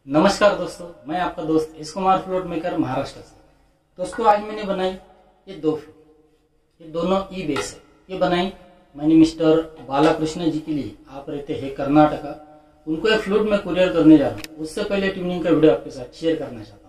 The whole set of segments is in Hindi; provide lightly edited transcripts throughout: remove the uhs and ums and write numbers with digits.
नमस्कार दोस्तों, मैं आपका दोस्त S Kumar float maker Maharashtra से। दोस्तों आज मैंने बनाई ये दो फ्लूट, ये दोनों ई बेस है। ये बनाई मैंने मिस्टर बालाकृष्ण जी के लिए, आप रहते हैं कर्नाटका। उनको एक फ्लूट में कुरियर करने जा रहा हूँ। उससे पहले ट्यूनिंग का वीडियो आपके साथ शेयर करना चाहता हूँ।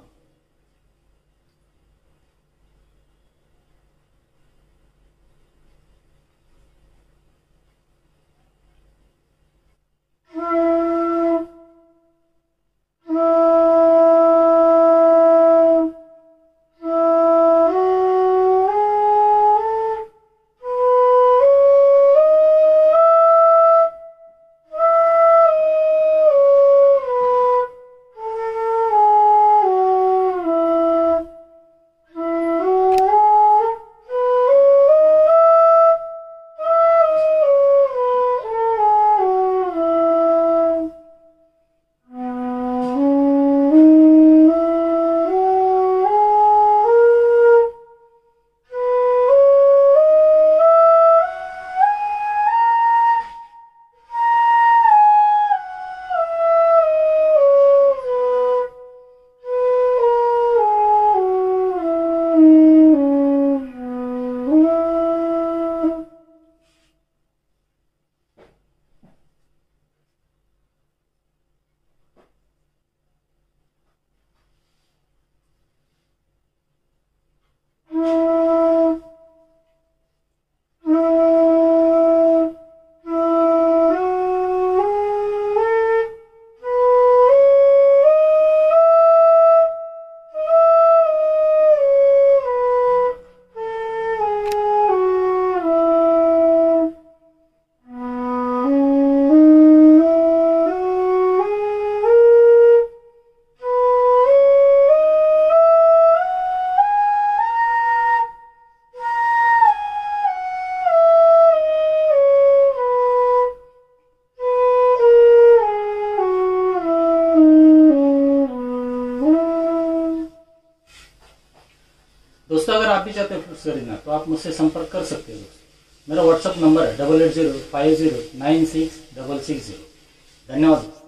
दोस्तों अगर आप भी चाहते हैं फ्लूट्स खरीदना तो आप मुझसे संपर्क कर सकते हो। दोस्तों मेरा व्हाट्सअप नंबर है 8805096660। धन्यवाद।